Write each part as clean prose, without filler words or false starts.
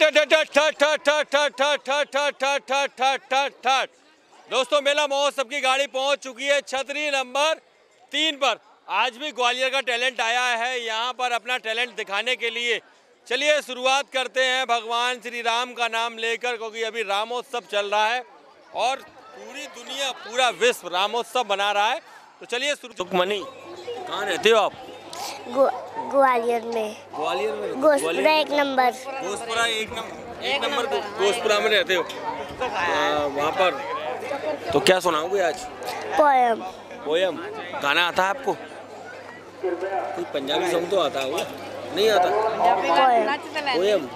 दोस्तों मेला महोत्सव की गाड़ी पहुंच चुकी है छतरी नंबर 3 पर। आज भी ग्वालियर का टैलेंट आया है यहाँ पर अपना टैलेंट दिखाने के लिए। चलिए शुरुआत करते हैं भगवान श्री राम का नाम लेकर, क्योंकि अभी रामोत्सव चल रहा है और पूरी दुनिया पूरा विश्व रामोत्सव मना रहा है। तो चलिए सुखमनी, कहाँ रहते हो आप? ग्वालियर में। ग्वालियर में? गोशपुरा 1 नंबर। गोशपुरा एक नंबर गोशपुरा में रहते हो वहाँ पर। तो क्या सुनाओगे आज? पोयम। पोयम गाना आता है आपको? कोई पंजाबी सॉन्ग तो आता होगा? नहीं आता? पोयम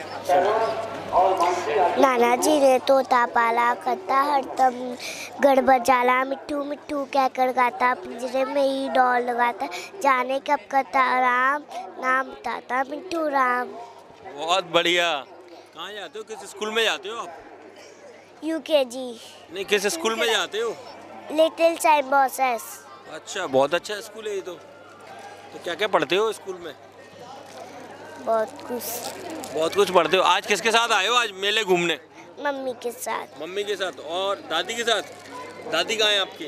नाना जी ने तोता पाला, करता हरदम गड़बड़ जाला, मिट्ठू मिट्ठू कहकर गाता, पिंजरे में ही डोर लगाता, जाने कब करता आराम, नाम बताता मिट्ठू राम। बहुत बढ़िया। कहाँ जाते हो? किस स्कूल में जाते हो आप? UKG। नहीं, किस स्कूल में जाते हो? Little sign bosses. अच्छा, बहुत अच्छा स्कूल है ये तो क्या क्या पढ़ते हो स्कूल में? बहुत कुछ पढ़ते हो। आज किसके साथ आए हो आज मेले घूमने? मम्मी के साथ। मम्मी के साथ और दादी के साथ? दादी कहाँ है आपकी?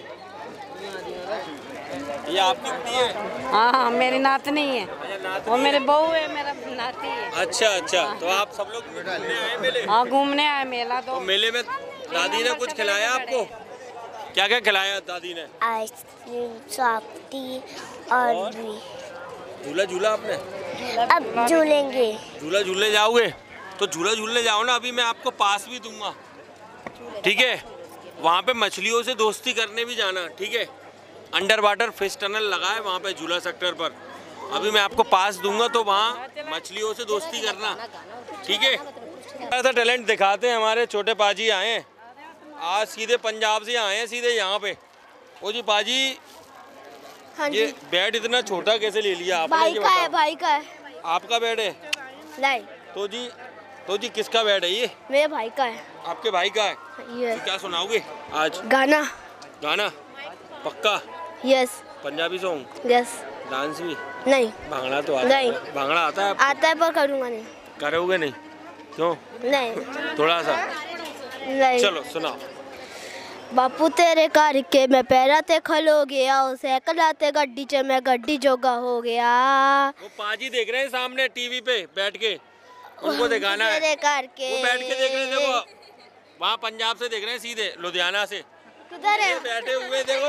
ये आपकी बेटी है? हाँ, मेरी नातनी है। वो मेरे बहू है, मेरा नाती है। अच्छा, तो आप सब लोग घूमने आए मेले? हाँ, घूमने आए मेला। तो मेले में दादी ने कुछ खिलाया आपको? क्या क्या खिलाया दादी ने? आइसक्रीम, सॉफ्टी और भी। झूला आपने? अब झूलेंगे। झूला झूलने जाओगे? तो झूला झूलने जाओ ना, अभी मैं आपको पास भी दूंगा, ठीक है? वहाँ पे मछलियों से दोस्ती करने भी जाना, ठीक है? अंडर वाटर फिश टनल लगा है वहाँ पे झूला सेक्टर पर। अभी मैं आपको पास दूंगा तो वहाँ मछलियों से दोस्ती करना, ठीक है? ऐसा टैलेंट दिखाते हैं हमारे छोटे पाजी आए हैं आज, सीधे पंजाब से आए हैं, सीधे यहाँ पे। ओ जी पाजी, हाँ जी। ये बेड इतना छोटा कैसे ले लिया आपने? भाई का है। आपका बेड है? नहीं। तो जी किसका बेड है ये? मेरे भाई का है। आपके भाई का है? ये तो क्या सुनाओगे आज? गाना पक्का? Yes. Punjabi song? Yes. Dance भी? नहीं। भांगड़ा तो आता नहीं। है? भांगड़ा आता है? आता है पर करूँगा नहीं। करोगे नहीं? क्यों? नहीं। थोड़ा सा? नहीं। चलो सुनाओ। बापू तेरे घर के मैं पैरा ते खलो गया, साइकिल आते गड्डी च मैं गड्डी जोगा हो गया। वो पाजी देख रहे हैं सामने टीवी पे बैठ के, उनको दिखाना है। तेरे घर के वो बैठ के देख रहे थे, वो वहाँ पंजाब से देख रहे हैं, सीधे लुधियाना से। किधर है? बैठे हुए देखो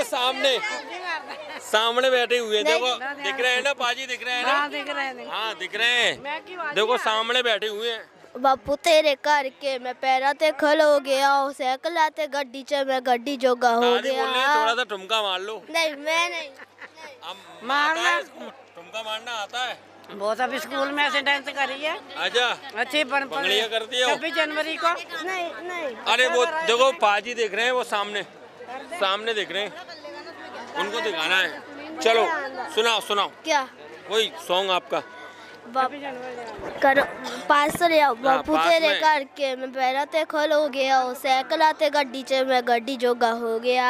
सामने बैठे हुए देखो, दिख रहे हैं ना पाजी? दिख रहे हैं ना? हाँ दिख रहे हैं, देखो सामने बैठे हुए हैं। बापू तेरे घर के मैं पैरा ते खलो गया, साइकिल आते गड्डी च मैं गड्डी जोगा हो गया। थोड़ा सा ठुमका मार लो। नहीं, मैं नहीं। मारना ठुमका मारना आता है? बहुत अब स्कूल में ऐसे डांस करी है। अच्छा, अच्छी पंगड़ियाँ करती हो? 26 जनवरी को। नहीं। अरे वो देखो पाजी देख रहे हैं, वो सामने देख रहे हैं, उनको दिखाना है। चलो सुनाओ। क्या? वही सॉन्ग आपका। करो पास तो ले आओ। बापू तेरे घर के मैं पैरा ते खलो गया, साइकिल आते गड्डी च मैं गड्डी जोगा हो गया।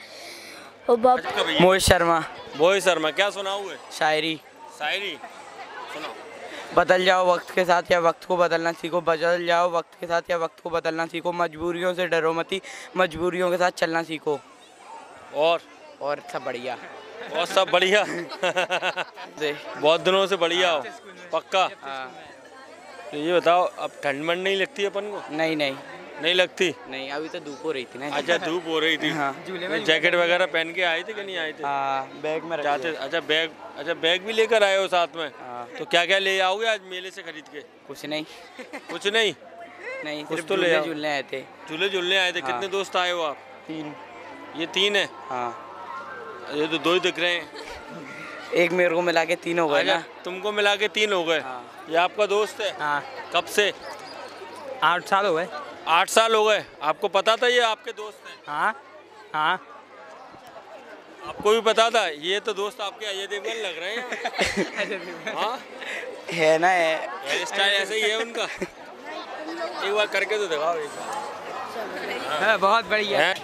मोहित शर्मा। क्या सुनाओगे? शायरी सुनाओ। बदल जाओ वक्त के साथ या वक्त को बदलना सीखो, बदल जाओ वक्त के साथ या वक्त को बदलना सीखो, मजबूरियों से डरो मती, मजबूरियों के साथ चलना सीखो। और सब बढ़िया। और सब बढ़िया। बहुत दिनों से बढ़िया हो? पक्का? तो ये बताओ, अब ठंड मंड नहीं लगती अपन को? नहीं लगती? नहीं, अभी तो धूप हो रही थी ना। अच्छा, धूप हो रही थी। हाँ। जैकेट वगैरह पहन के आए थे कि नहीं आए थे? बैग में जाते। अच्छा, बैग भी लेकर आए हो साथ में? तो क्या क्या ले आओगे आज मेले से खरीद के? कुछ नहीं। कुछ तो ले झूलने आए थे। झूलने आए थे। कितने दोस्त आए हो आप? 3। ये 3 है? हाँ। ये तो 2 ही दिख रहे हैं। एक मेरे को मिला के 3 हो गए ना? तुमको मिला के 3 हो गए। हाँ। ये आपका दोस्त है? हाँ। कब से? 8 साल हो गए। 8 साल हो गए। आपको पता था ये आपके दोस्त हैं? हाँ। आपको भी पता था? ये तो दोस्त आपके अजय देवगन लग रहे हैं। हाँ है ना, हेयर स्टाइल ऐसे ही है उनका। एक बार करके तो दिखाओ। हाँ, बहुत बढ़िया है।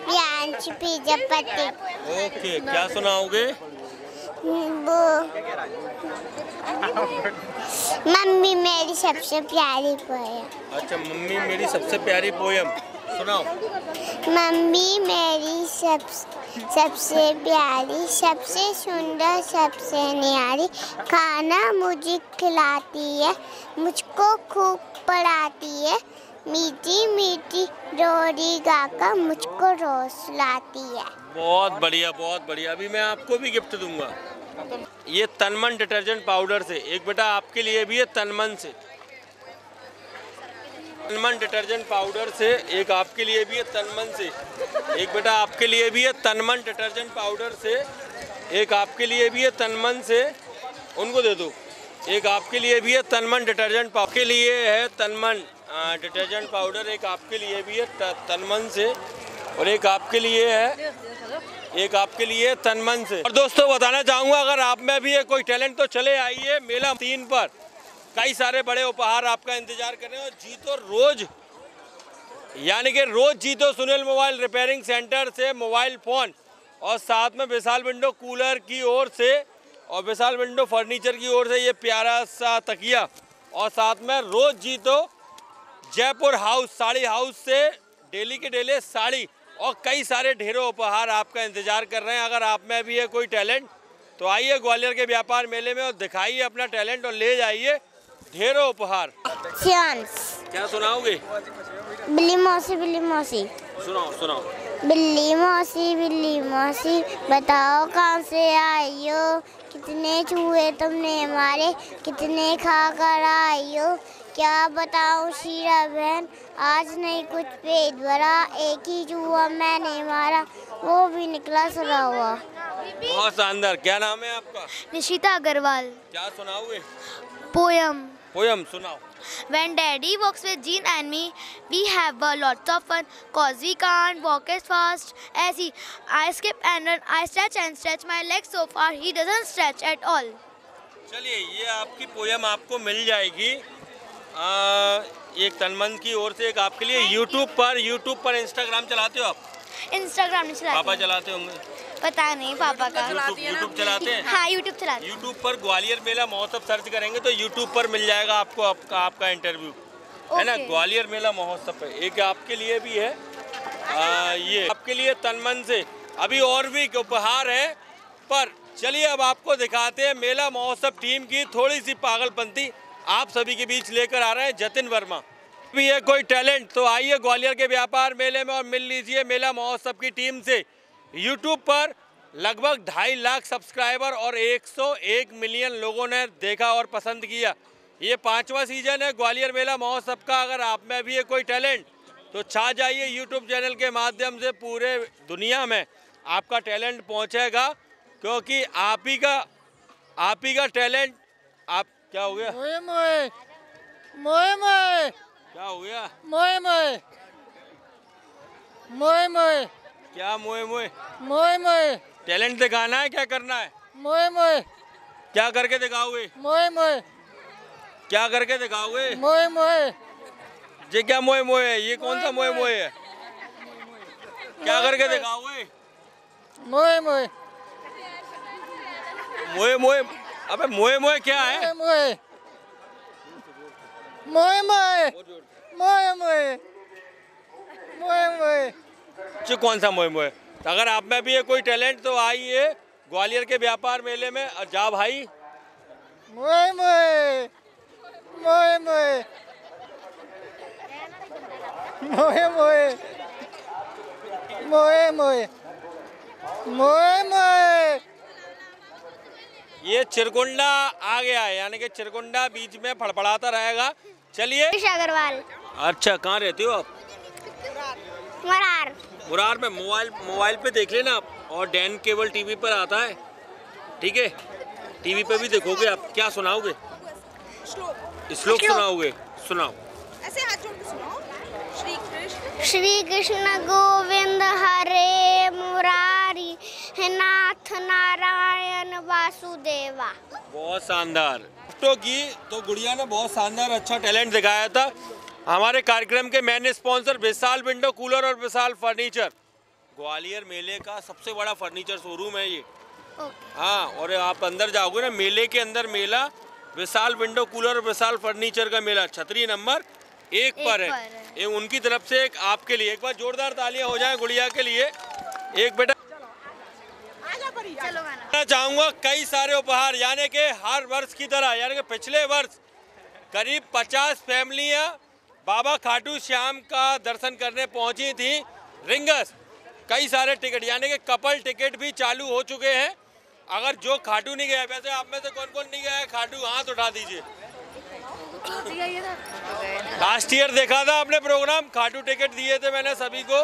ओके, क्या सुनाओगे? मम्मी मेरी सबसे प्यारी पोयम। अच्छा, मम्मी मेरी सबसे प्यारी पोयम सुनाओ। मम्मी मेरी सबसे प्यारी, सबसे सुंदर, सबसे न्यारी, खाना मुझे खिलाती है, मुझको खूब पढ़ाती है, मीठी मीठी लोरी गाकर मुझको रोज लाती है। बहुत बढ़िया, बहुत बढ़िया। अभी मैं आपको भी गिफ्ट दूंगा, ये तनमन डिटर्जेंट पाउडर से। एक बेटा आपके लिए भी है तनमन से, तनमन डिटर्जेंट पाउडर से। एक आपके लिए भी है तनमन से। एक बेटा आपके लिए भी है तनमन डिटर्जेंट पाउडर से। एक आपके लिए भी है तनमन से, उनको दे दो। एक आपके लिए भी है तनमन डिटर्जेंट पाउडर के लिए है तनमन डिटर्जेंट पाउडर। एक आपके लिए भी है तनमन से, और एक आपके लिए है, एक आपके लिए तनमन से। और दोस्तों बताना चाहूँगा, अगर आप में भी है कोई टैलेंट तो चले आइए मेला 3 पर। कई सारे बड़े उपहार आपका इंतजार कर रहे हैं। और जीतो रोज, यानी कि रोज जीतो सुनील मोबाइल रिपेयरिंग सेंटर से मोबाइल फ़ोन, और साथ में विशाल विंडो कूलर की ओर से और विशाल विंडो फर्नीचर की ओर से ये प्यारा सा तकिया। और साथ में रोज जीतो जयपुर हाउस साड़ी हाउस से डेली के डेली साड़ी, और कई सारे ढेरों उपहार आपका इंतजार कर रहे हैं। अगर आप में भी है कोई टैलेंट तो आइए ग्वालियर के व्यापार मेले में और दिखाइए अपना टैलेंट और ले जाइए ढेरों उपहार। क्या सुनाओगे? बिल्ली मौसी, बिल्ली मौसी। सुनाओ सुनाओ। बिल्ली मौसी बताओ कहाँ से आई हो, कितने चूहे तुमने मारे, कितने खा कर आई हो, क्या बताऊँ शीरा बहन, आज नहीं कुछ पेट भरा, एक ही चूहा मैंने मारा, वो भी निकला सड़ा हुआ। बहुत शानदार। क्या नाम है आपका? निशिता अग्रवाल। क्या सुनाओगे? पोयम। पोयम सुनाओ। When Daddy walks with Jean and me, we have a lot of fun, cause we can't walk as fast as he. I skip and run, I stretch and stretch my legs so far, he doesn't stretch at all. चलिए, ये आपकी poem आपको मिल जाएगी एक तनमन की ओर से, एक आपके लिए यूट्यूब पर। इंस्टाग्राम चलाते हो आप? इंस्टाग्राम नहीं चलाते। पापा चलाते होंगे? पता नहीं पापा का। यूट्यूब चलाते हैं? हाँ, यूट्यूब चलाते हैं। यूट्यूब पर ग्वालियर मेला महोत्सव सर्च करेंगे तो यूट्यूब पर मिल जाएगा आपको आपका इंटरव्यू, है ना, ग्वालियर मेला महोत्सव पे। एक आपके लिए भी है, ये आपके लिए तनमन से। अभी और भी उपहार है, पर चलिए अब आपको दिखाते हैं मेला महोत्सव टीम की थोड़ी सी पागलपंती आप सभी के बीच लेकर आ रहे हैं जतिन वर्मा। भी है कोई टैलेंट तो आइए ग्वालियर के व्यापार मेले में और मिल लीजिए मेला महोत्सव की टीम से। यूट्यूब पर लगभग 2.5 लाख सब्सक्राइबर और 101 मिलियन लोगों ने देखा और पसंद किया। ये 5वां सीजन है ग्वालियर मेला महोत्सव का। अगर आप में भी है कोई टैलेंट तो छा जाइए यूट्यूब चैनल के माध्यम से, पूरे दुनिया में आपका टैलेंट पहुंचेगा, क्योंकि आप ही का टैलेंट। आप क्या हो गया? मोए मोए मोए मोए क्या हो गया? मोए मोए मोए मोए क्या मोए मोए? मोए मोए टैलेंट दिखाना है, क्या करना है? मोए मोए क्या करके दिखाओगे? मोए मोए क्या करके दिखाओगे? मोए मोए ये क्या मोए मोए है? ये कौन सा मोए मोए है? क्या करके दिखाओगे? मोए मोए मोए मोए, अबे मोए मोए क्या है? मोए मोए मोए मोए मोए मोए मोए जो कौन सा मोए मोए? अगर आप में भी है कोई टैलेंट तो आइए ग्वालियर के व्यापार मेले में। जा भाई। मोए मोए मोए मोए मोए मोए मोए मोए मोए मोए। ये चिरकुंडा आ गया है, यानी कि चिरकुंडा बीच में फड़फड़ाता रहेगा। चलिए। अग्रवाल। अच्छा, कहाँ रहते हो आप? मुरार में। मोबाइल पे देख लेना आप, और डैन केबल टीवी पर आता है, ठीक है, टीवी पे भी देखोगे आप। क्या सुनाओगे? श्लोक सुनाओगे? सुनाओ। ऐसे हाथ जोड़ के सुनाओ। श्री कृष्ण गोविंद हरे मुरारी, हे नाथ नारायण वासुदेवा। बहुत शानदार। तो गुड़िया ने बहुत शानदार अच्छा टैलेंट दिखाया था। हमारे कार्यक्रम के main sponsor Vishal window cooler और विशाल फर्नीचर, ग्वालियर मेले का सबसे बड़ा फर्नीचर शोरूम है ये। हाँ, और आप अंदर जाओगे ना, मेले के अंदर मेला, Vishal window cooler, Vishal furniture का मेला छतरी नंबर 1 पर है। ये उनकी तरफ से एक आपके लिए, एक बार जोरदार तालियां हो जाए गुड़िया के लिए। एक बेटा चाहूंगा कई सारे उपहार, यानी कि हर वर्ष की तरह, यानी कि पिछले वर्ष करीब 50 फैमिलियां बाबा खाटू श्याम का दर्शन करने पहुंची थी। रिंगस कई सारे टिकट, यानी कि कपल टिकट भी चालू हो चुके हैं। अगर जो खाटू नहीं गया, वैसे आप में से कौन कौन नहीं गया है खाटू, हाथ उठा दीजिए। लास्ट ईयर देखा था आपने प्रोग्राम, खाटू टिकट दिए थे मैंने सभी को।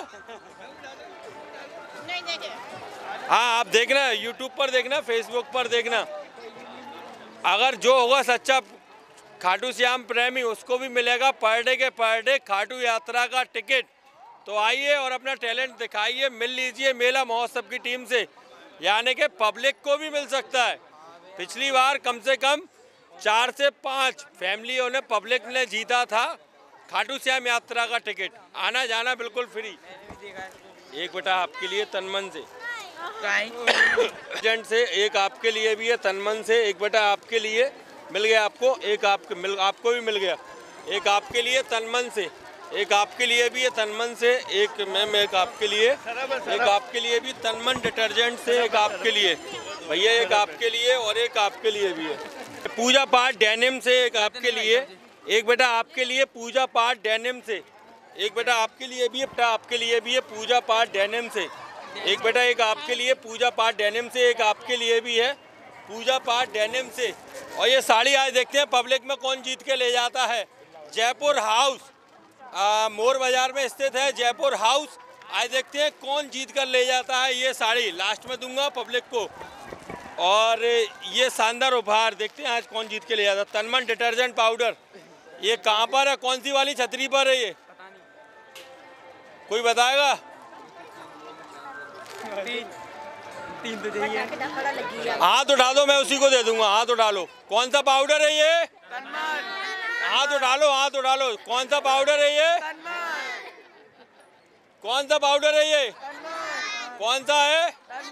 हाँ, आप देखना, यूट्यूब पर देखना, फेसबुक पर देखना। अगर जो होगा सच्चा खाटू श्याम प्रेमी, उसको भी मिलेगा पर डे खाटू यात्रा का टिकट। तो आइए और अपना टैलेंट दिखाइए, मिल लीजिए मेला महोत्सव की टीम से, यानी कि पब्लिक को भी मिल सकता है। पिछली बार कम से कम 4 से 5 फैमिलियों ने, पब्लिक ने जीता था खाटू श्याम यात्रा का टिकट। आना जाना बिल्कुल फ्री। एक बेटा आपके लिए तनमन से एजेंट से, एक आपके लिए भी है तनमन से। एक बेटा आपके लिए मिल गया, आपको एक आपको भी मिल गया। एक आपके लिए तनमन से, एक आपके लिए भी है तनमन से। एक मैम, एक आपके लिए, एक आपके लिए भी तनमन डिटर्जेंट से, एक आपके लिए भैया, एक आपके लिए और एक आपके लिए भी है पूजा पाठ डेनिम से। एक आपके लिए, एक बेटा आपके लिए पूजा पाठ डेनिम से। एक बेटा आपके लिए भी है, बेटा आपके लिए भी है पूजा पाठ डेनिम से। एक बेटा, एक आपके लिए पूजा पाठ डेनिम से, एक आपके लिए भी है पूजा पाठ डेनिम से। और ये साड़ी आज देखते हैं पब्लिक में कौन जीत के ले जाता है। जयपुर हाउस मोर बाजार में स्थित है जयपुर हाउस। आज देखते हैं कौन जीत कर ले जाता है ये साड़ी। लास्ट में दूंगा पब्लिक को। और ये शानदार उपहार देखते हैं आज कौन जीत के ले जाता है। तनमन डिटर्जेंट पाउडर, ये कहाँ पर है, कौन सी वाली छतरी पर है ये, कोई बताएगा? हाथ उठा दो, मैं उसी को दे दूंगा। हाथ उठा लो, कौन सा पाउडर है ये? हाथ उठा लो, हाथ उठा लो, कौन सा पाउडर है ये? कौन सा पाउडर है ये? कौन सा है?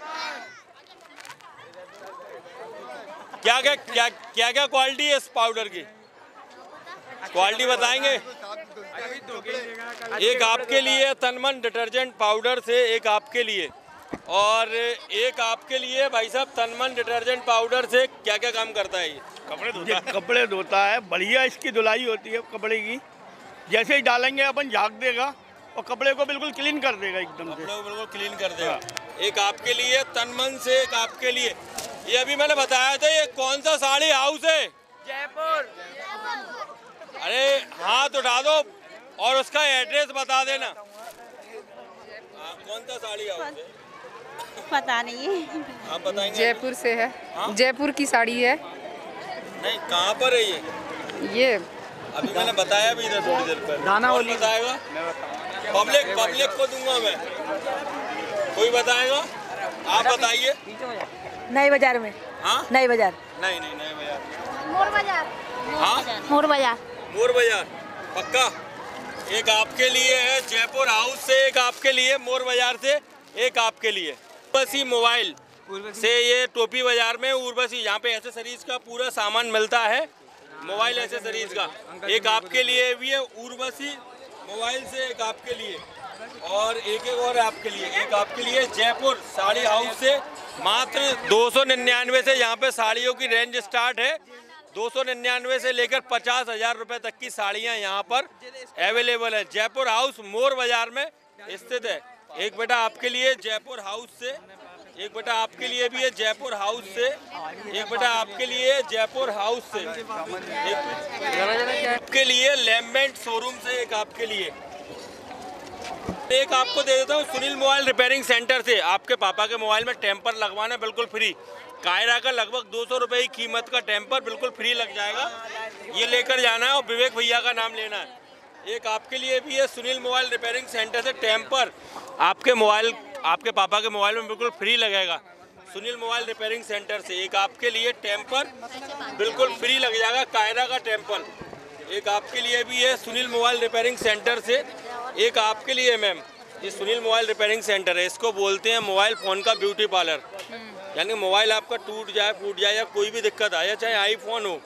क्या क्या क्या क्या क्या क्वालिटी है इस पाउडर की? क्वालिटी बताएंगे। एक आपके लिए तनमन डिटर्जेंट पाउडर से, एक आपके लिए और एक आपके लिए। भाई साहब, तनमन डिटर्जेंट पाउडर से क्या क्या काम करता है ये? कपड़े धोता है, बढ़िया इसकी धुलाई होती है कपड़े की। जैसे ही डालेंगे अपन झाग देगा और कपड़े को बिल्कुल क्लीन कर देगा, एकदम से बिल्कुल क्लीन कर देगा। एक आपके लिए तनमन से, एक आपके लिए। ये अभी मैंने बताया था, ये कौन सा साड़ी हाउस है? जयपुर। अरे हाथ उठा दो और उसका एड्रेस बता देना। कौन सा साड़ी हाउस है? पता नहीं, आप बताएंगे? जयपुर से है। हाँ? जयपुर की साड़ी है। नहीं, कहाँ पर है ये अभी मैंने बताया भी इधर थोड़ी देर पर। कौन बताएगा? पब्लिक को दूंगा मैं। कोई बताएगा? आप बताइए। नए बाजार में। हाँ, नए बाजार। नहीं नए बाजार। मोर बाजार। हाँ, मोर बाजार। मोर बाजार पक्का। एक आपके लिए है जयपुर हाउस से, एक आपके लिए मोर बाजार से, एक आपके लिए उर्वशी मोबाइल से। ये टोपी बाजार में उर्वशी, यहाँ पे एसेसरीज का पूरा सामान मिलता है, मोबाइल एसेसरीज का। एक आपके लिए भी है उर्वशी मोबाइल से, एक आपके लिए और एक और आपके लिए। एक आपके लिए जयपुर साड़ी हाउस से। मात्र 299 से यहाँ पे साड़ियों की रेंज स्टार्ट है। 299 से लेकर 50,000 रुपए तक की साड़ियाँ यहाँ पर अवेलेबल है। जयपुर हाउस मोर बाजार में स्थित है। एक बेटा आपके लिए जयपुर हाउस से, एक बेटा आपके लिए भी है जयपुर हाउस से, एक बेटा आपके लिए जयपुर हाउस से, एक आपके लिए लैम्बेंट शोरूम से, एक आपके लिए। एक आपको दे देता हूँ सुनील मोबाइल रिपेयरिंग सेंटर से। आपके पापा के मोबाइल में टेम्पर लगवाना बिल्कुल फ्री। कायरा का लगभग 200 रुपये की कीमत का टेम्पर बिल्कुल फ्री लग जाएगा। ये लेकर जाना है और विवेक भैया का नाम लेना है। एक आपके लिए भी है सुनील मोबाइल रिपेयरिंग सेंटर से टेम्पर। आपके मोबाइल, आपके पापा के मोबाइल में बिल्कुल फ्री लगेगा सुनील मोबाइल रिपेयरिंग सेंटर से। एक आपके लिए टेम्पर बिल्कुल फ्री लग जाएगा, कायरा का टेम्पर। एक आपके लिए भी है सुनील मोबाइल रिपेयरिंग सेंटर से। एक आपके लिए मैम, ये सुनील मोबाइल रिपेयरिंग सेंटर है। इसको बोलते हैं मोबाइल फ़ोन का ब्यूटी पार्लर। यानी मोबाइल आपका टूट जाए, फूट जाए या कोई भी दिक्कत आए, चाहे आईफोन हो,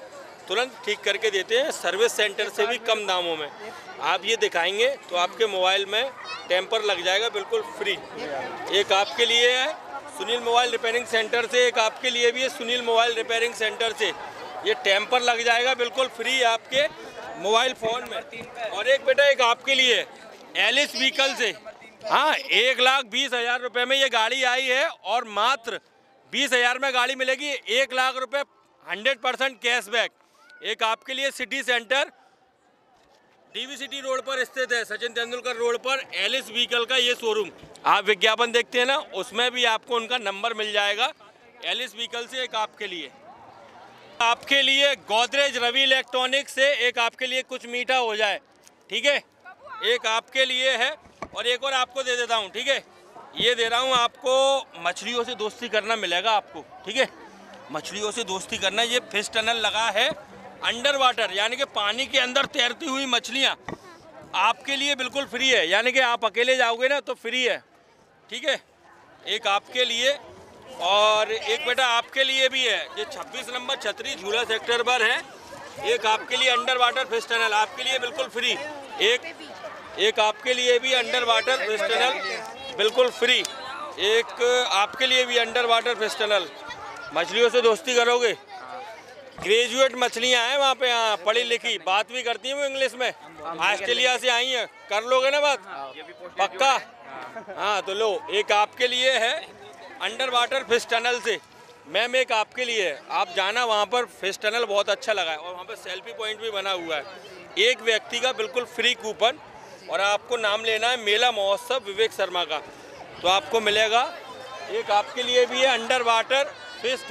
तुरंत ठीक करके देते हैं, सर्विस सेंटर से भी कम दामों में। आप ये दिखाएंगे तो आपके मोबाइल में टेम्पर लग जाएगा बिल्कुल फ्री। एक आपके लिए है सुनील मोबाइल रिपेयरिंग सेंटर से, एक आपके लिए भी है सुनील मोबाइल रिपेयरिंग सेंटर से। ये टेम्पर लग जाएगा बिल्कुल फ्री आपके मोबाइल फ़ोन में। और एक बेटा एक आपके लिए एलिस व्हीकल से, हाँ 1,20,000 रुपये में ये गाड़ी आई है और मात्र 20,000 में गाड़ी मिलेगी। 1 लाख रुपये 100% कैशबैक। एक आपके लिए city centre DV city road पर स्थित है, सचिन तेंदुलकर रोड पर एलिस व्हीकल का ये शोरूम। आप विज्ञापन देखते हैं ना, उसमें भी आपको उनका नंबर मिल जाएगा। एलिस व्हीकल से एक आपके लिए गोदरेज रवि इलेक्ट्रॉनिक से एक आपके लिए कुछ मीठा हो जाए, ठीक है। एक आपके लिए है और एक और आपको दे देता हूँ, ठीक है। ये दे रहा हूँ आपको, मछलियों से दोस्ती करना मिलेगा आपको, ठीक है। मछलियों से दोस्ती करना, ये फिश टनल लगा है अंडर वाटर, यानी कि पानी के अंदर तैरती हुई मछलियाँ आपके लिए बिल्कुल फ्री है। यानी कि आप अकेले जाओगे ना तो फ्री है, ठीक है। एक आपके लिए और एक बेटा आपके लिए भी है। ये 26 नंबर छतरी झूला सेक्टर पर है। एक आपके लिए अंडर वाटर फिश टनल आपके लिए बिल्कुल फ्री। एक आपके लिए भी अंडर वाटर फिश टनल बिल्कुल फ्री। एक आपके लिए भी अंडर वाटर फिश टनल। मछलियों से दोस्ती करोगे, ग्रेजुएट मछलियाँ हैं वहाँ पे, हाँ पढ़ी लिखी, बात भी करती हैं वो इंग्लिश में, ऑस्ट्रेलिया से आई हैं। कर लोगे ना बात पक्का? हाँ तो लो, एक आपके लिए है अंडर वाटर फिश टनल से। मैम एक आपके लिए है, आप जाना वहाँ पर, फिश टनल बहुत अच्छा लगा है और वहाँ पर सेल्फी पॉइंट भी बना हुआ है। एक व्यक्ति का बिल्कुल फ्री कूपन और आपको नाम लेना है मेला महोत्सव विवेक शर्मा का, तो आपको मिलेगा। एक आपके लिए भी है अंडर वाटर फिश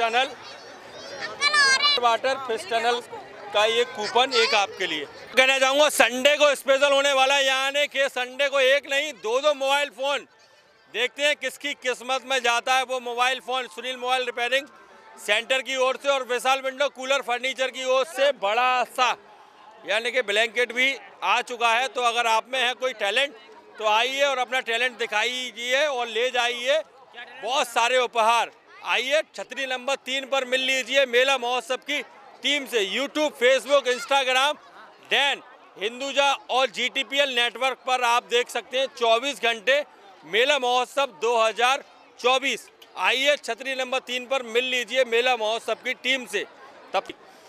टनल का ये कूपन एक आपके लिए। कहना चाहूँगा संडे को स्पेशल होने वाला है, यानी कि संडे को एक नहीं 2 मोबाइल फ़ोन। देखते हैं किसकी किस्मत में जाता है वो mobile phone Sunil mobile repairing centre की ओर से और विशाल विंडो कूलर फर्नीचर की ओर से बड़ा सा, यानी कि ब्लैंकेट भी आ चुका है। तो अगर आप में है कोई टैलेंट तो आइए और अपना टैलेंट दिखाइए और ले जाइए बहुत सारे उपहार। आइए छतरी नंबर 3 पर मिल लीजिए मेला महोत्सव की टीम से। YouTube, Facebook, Instagram, Den, Hinduja और GTPL नेटवर्क पर आप देख सकते हैं 24 घंटे मेला महोत्सव 2024। आइए छतरी नंबर 3 पर मिल लीजिए मेला महोत्सव की टीम से। तब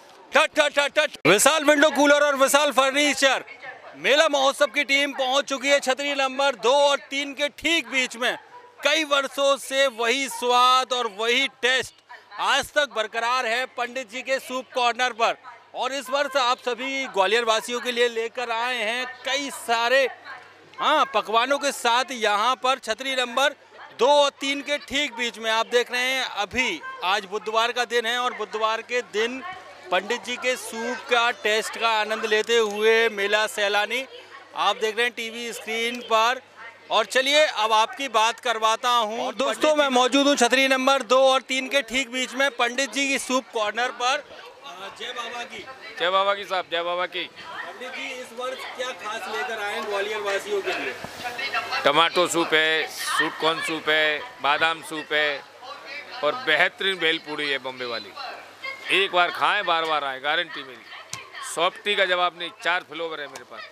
विशाल विंडो कूलर और विशाल फर्नीचर मेला महोत्सव की टीम पहुंच चुकी है छतरी नंबर 2 और 3 के ठीक बीच में। कई वर्षों से वही स्वाद और वही टेस्ट आज तक बरकरार है पंडित जी के सूप कॉर्नर पर। और इस वर्ष आप सभी ग्वालियर वासियों के लिए लेकर आए हैं कई सारे पकवानों के साथ। यहाँ पर छतरी नंबर 2 और 3 के ठीक बीच में आप देख रहे हैं, अभी आज बुधवार का दिन है और बुधवार के दिन पंडित जी के सूप का टेस्ट का आनंद लेते हुए मेला सैलानी आप देख रहे हैं टीवी स्क्रीन पर। और चलिए अब आपकी बात करवाता हूँ। दोस्तों मैं मौजूद हूँ छतरी नंबर 2 और 3 के ठीक बीच में पंडित जी की सूप कॉर्नर पर। जय बाबा की। जय बाबा की साहब, जय बाबा की। पंडित जी इस वर्ष क्या खास लेकर आए ग्वालियर वासियों के लिए? टमाटो सूप है, स्वीट कॉर्न सूप है, बादाम सूप है और बेहतरीन भेलपूड़ी है बॉम्बे वाली। एक बार खाएं बार बार आए, गारंटी मेरी। सॉफ्टी का जवाब नहीं, 4 फ्लेवर है मेरे पास।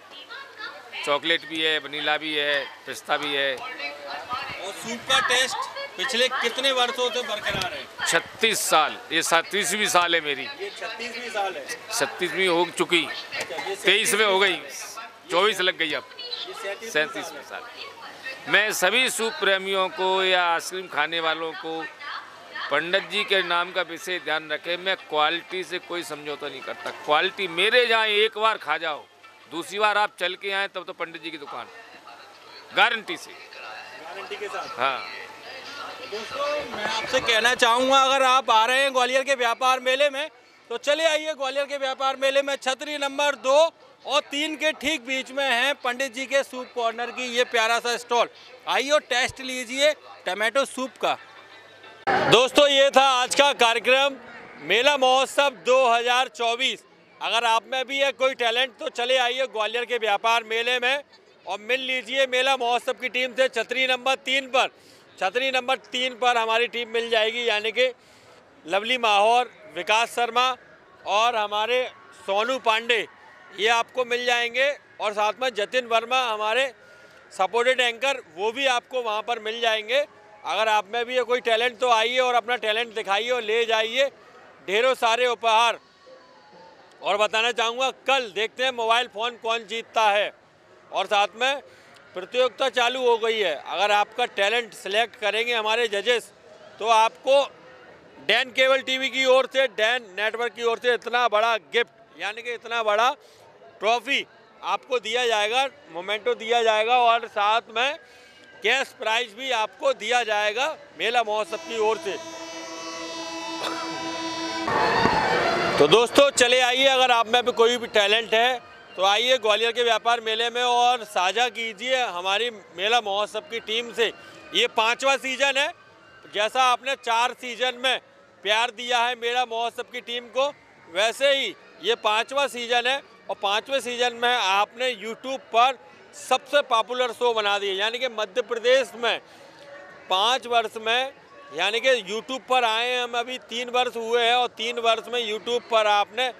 चॉकलेट भी है, वनीला भी है, पिस्ता भी है। और सूप का टेस्ट पिछले कितने वर्षों से बरकरार है? 36 साल, ये 37वीं साल है मेरी। ये 36वीं साल है। 37वीं हो चुकी, 23 में हो गई, 24 लग गई, अब 37वीं साल। मैं सभी सूप प्रेमियों को या आइसक्रीम खाने वालों को पंडित जी के नाम का विशेष ध्यान रखें। मैं क्वालिटी से कोई समझौता नहीं करता। क्वालिटी मेरे जहाँ एक बार खा जाओ, दूसरी बार आप चल के आए तब तो पंडित जी की दुकान, गारंटी से, गारंटी के साथ। हाँ दोस्तों मैं आपसे कहना चाहूँगा, अगर आप आ रहे हैं ग्वालियर के व्यापार मेले में तो चले आइए ग्वालियर के व्यापार मेले में। छतरी नंबर 2 और 3 के ठीक बीच में है पंडित जी के सूप कॉर्नर की ये प्यारा सा स्टॉल। आइए और टेस्ट लीजिए टमाटो सूप का। दोस्तों ये था आज का कार्यक्रम मेला महोत्सव 2024। अगर आप में भी है कोई टैलेंट तो चले आइए ग्वालियर के व्यापार मेले में और मिल लीजिए मेला महोत्सव की टीम से छतरी नंबर 3 पर। छतरी नंबर 3 पर हमारी टीम मिल जाएगी, यानी कि लवली माहौर, विकास शर्मा और हमारे सोनू पांडे ये आपको मिल जाएंगे, और साथ में जतिन वर्मा हमारे सपोर्टेड एंकर वो भी आपको वहाँ पर मिल जाएंगे। अगर आप में भी ये कोई टैलेंट तो आइए और अपना टैलेंट दिखाइए और ले जाइए ढेरों सारे उपहार। और बताना चाहूँगा कल देखते हैं मोबाइल फ़ोन कौन जीतता है। और साथ में प्रतियोगिता चालू हो गई है, अगर आपका टैलेंट सिलेक्ट करेंगे हमारे जजेस तो आपको डैन केबल टीवी की ओर से, डैन नेटवर्क की ओर से इतना बड़ा गिफ्ट यानी कि इतना बड़ा ट्रॉफी आपको दिया जाएगा, मोमेंटो दिया जाएगा, और साथ में कैश प्राइज भी आपको दिया जाएगा मेला महोत्सव की ओर से। तो दोस्तों चले आइए, अगर आप में भी कोई भी टैलेंट है तो आइए ग्वालियर के व्यापार मेले में और साझा कीजिए हमारी मेला महोत्सव की टीम से। ये 5वां सीज़न है, जैसा आपने 4 सीज़न में प्यार दिया है मेला महोत्सव की टीम को, वैसे ही ये 5वां सीज़न है। और 5वें सीज़न में आपने यूट्यूब पर सबसे पॉपुलर शो बना दिया, यानी कि मध्य प्रदेश में 5 वर्ष में, यानी कि यूट्यूब पर आए हम अभी 3 वर्ष हुए हैं, और 3 वर्ष में यूट्यूब पर आपने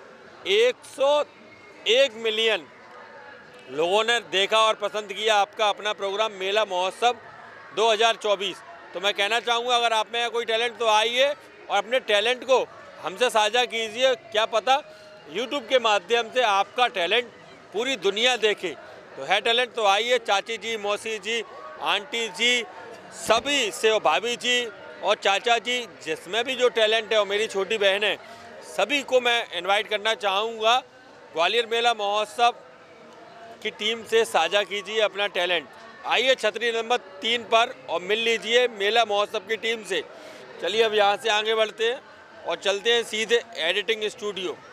101 मिलियन लोगों ने देखा और पसंद किया आपका अपना प्रोग्राम मेला महोत्सव 2024। तो मैं कहना चाहूँगा अगर आप में कोई टैलेंट तो आइए और अपने टैलेंट को हमसे साझा कीजिए, क्या पता यूट्यूब के माध्यम से आपका टैलेंट पूरी दुनिया देखे। तो है टैलेंट तो आइए, चाची जी, मौसी जी, आंटी जी, सभी से, और भाभी जी और चाचा जी, जिसमें भी जो टैलेंट है, और मेरी छोटी बहन है, सभी को मैं इनवाइट करना चाहूँगा ग्वालियर मेला महोत्सव की टीम से साझा कीजिए अपना टैलेंट। आइए छतरी नंबर 3 पर और मिल लीजिए मेला महोत्सव की टीम से। चलिए अब यहाँ से आगे बढ़ते हैं और चलते हैं सीधे एडिटिंग स्टूडियो।